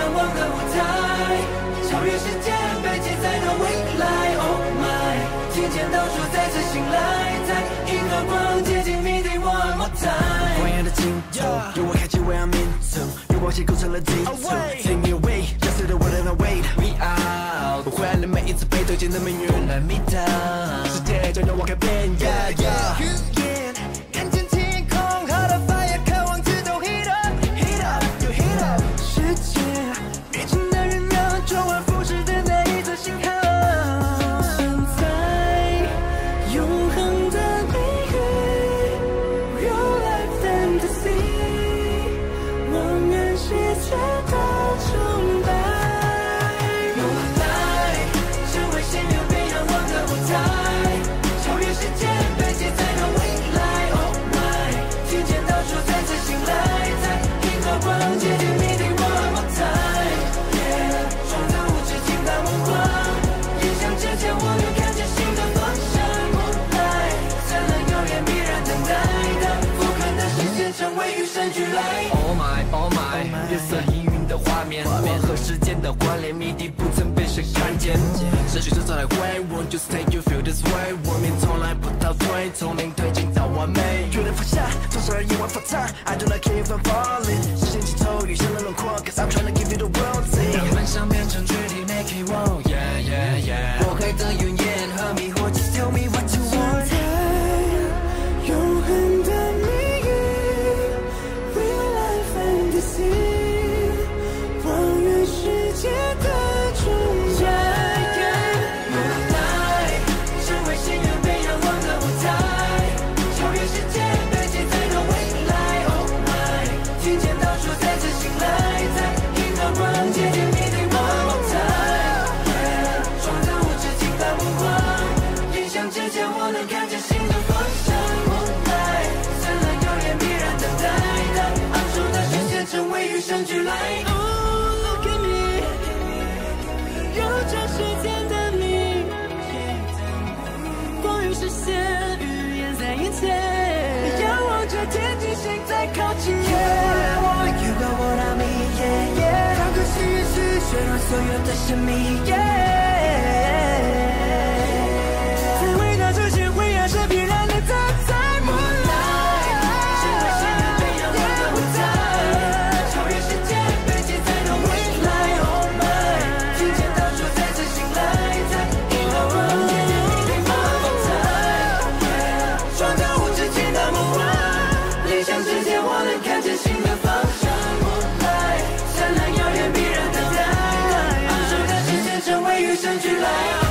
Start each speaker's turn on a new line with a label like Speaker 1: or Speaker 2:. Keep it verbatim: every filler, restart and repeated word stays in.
Speaker 1: 仰望的舞台，超越时间，被记载的未来。Oh my， 听见倒数再次醒来，在银河光接近谜底 one more time。
Speaker 2: 光阳的尽头，由我开启为要命走，有光线构成了地图 ，Take me away， 要随着我的 wait me out， 我换了每一次被推荐的命运 ，Let me down， 世界将由我改变 ，Yeah yeah。看见天空，Heart of fire， 渴望自动 heat up，heat up，you heat up， 世界遇见的人让周而复始的那一则信号。 永恒的谜语 ，Real life fantasy， 望远世界的崇拜。
Speaker 1: Moonlight， 成为心流被仰望的舞台，超越时间，被记载的未来。Oh my， 听见倒数再次醒来，在银河光接近谜底 one more time。Yeah， 创造无止境的梦幻，理想之前我能看见新的方向。 与生俱来
Speaker 2: Oh my, oh my， 月色氤氲的画面，光和时间的关联，谜底不曾被谁看见。失去这场来回 ，Won't just take you feel this way， 我命从来不倒退，从零推进到完美。决定放下，从十二夜晚发烫 ，I do not keep on falling， 视线尽头，余生的轮廓 ，Cause I'm trying to give you the world see。让梦想变成具体 ，Make it wow yeah yeah yeah。破开的云烟和迷惑 ，Just tell me what you want。
Speaker 1: 永恒的谜语。 望远世界的崇拜 ，Moonlight， 成为心愿被仰望的舞台，超越时间，被记载的未来。Oh my， 听见倒数再次醒来，在银河光接近谜底 one more time。创造无止境的梦幻，理想之前我能看见新的方向。Moonlight， 灿烂耀眼，必然等待的昂首的视线，成为与生俱来。 时间的谜，光与视线，语言在眼前，仰望着天际，心在靠近。Yeah， 我 you got what I mean， yeah yeah， 让个幸运是削弱所有的神秘。Yeah， 在伟大之前，灰暗是必然的存在。Moonlight， 成为心愿被仰望的舞台，超越时间，被记载的未来。Oh my， 听见倒数再次。 创造无止境的梦幻，理想之前我能看见新的方向。Moonlight， 灿烂耀眼，必然等待，昂首的视线成为与生俱来。